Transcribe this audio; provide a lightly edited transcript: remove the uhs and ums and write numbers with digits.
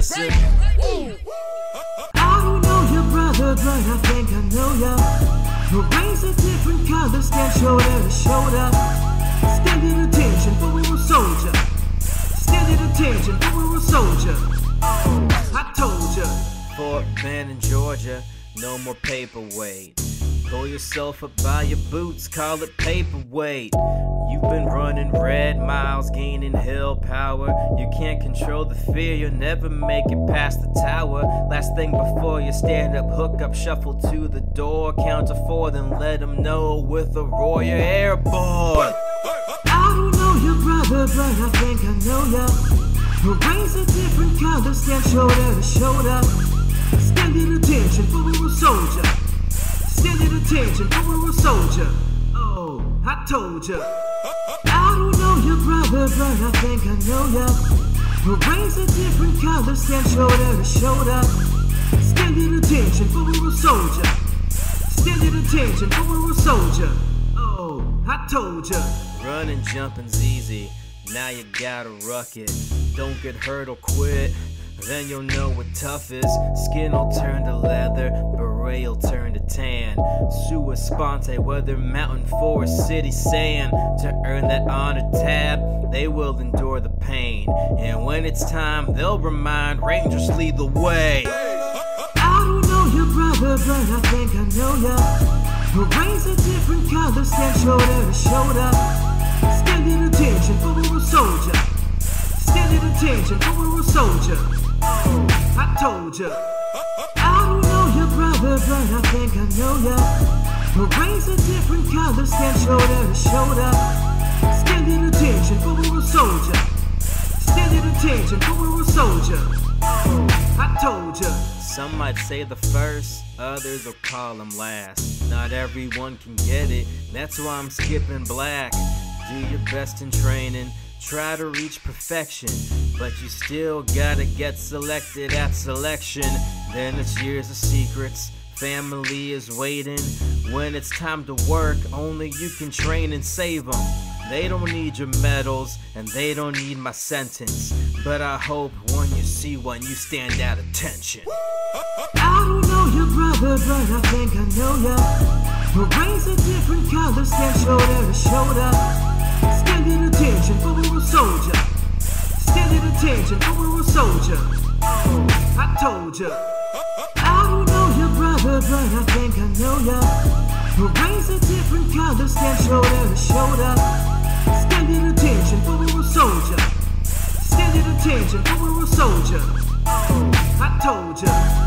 blessit. I don't know your brother, but I think I know ya. Your rays are different colors, stand shoulder to shoulder. Stand at attention, for we're a soldier. Stand at attention, for we're a soldier. Oh, I told ya. Fort Bend in Georgia, no more paperweight. Pull yourself up by your boots, call it paperweight. You've been running red miles, gaining hill power. You can't control the fear, you'll never make it past the tower. Last thing before you stand up, hook up, shuffle to the door. Count to 4, then let them know with a roar you're airborne. I don't know your brother, but I think I know ya. Your rays are different colors, stand shoulder to shoulder. Stand at attention, for we're a soldier. Stand at attention, for we're a soldier. Oh, I told ya. I don't know your brother, but I think I know ya. Your rays are different colors, stand shoulder to shoulder. Stand at attention, for we're a soldier. Stand at attention, for we're a soldier. Oh, I told ya. Running, jumping's easy, now you gotta ruck it. Don't get hurt or quit, then you'll know what tough is. Skin will turn to leather, beret will turn to tan. Sua sponte, whether mountain, forest, city, sand. To earn that honor tab, they will endure the pain. And when it's time, they'll remind Rangers lead the way. I don't know your brother, but I think I know ya. Your rays are different colors, stand shoulder to shoulder. Stand at attention, for we're a soldier. Stand at attention, for we're a soldier. Oh, I told ya. I don't know your brother, but I think I know ya. Your rays are different colors, stand shoulder to shoulder. Stand at attention, for we're a soldier. Stand at attention, for we're a soldier. Oh, I told ya. Some might say the first, others will call them last. Not everyone can get it, that's why I'm skipping black. Do your best in training, try to reach perfection, but you still gotta get selected at selection. Then it's years of secrets, family is waiting. When it's time to work, only you can train and save them. They don't need your medals, and they don't need my sentence. But I hope when you see one, you stand at attention. I don't know your brother, but I think I know ya. Your rays are different colors, stand shoulder to shoulder. Stand at attention, for we're a soldier. Stand at attention, for we're a soldier. Oh, I told ya. I don't know your brother, but I think I know ya. Your rays are different colors, stand shoulder to shoulder. Stand at attention, for we're a soldier. Stand at attention, for we're a soldier. Oh, I told ya.